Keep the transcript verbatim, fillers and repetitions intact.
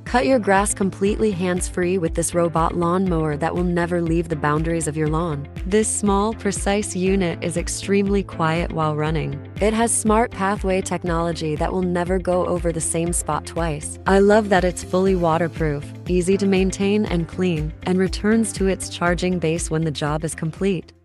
Cut your grass completely hands-free with this robot lawnmower that will never leave the boundaries of your lawn. This small, precise unit is extremely quiet while running. It has smart pathway technology that will never go over the same spot twice. I love that it's fully waterproof, easy to maintain and clean, and returns to its charging base when the job is complete.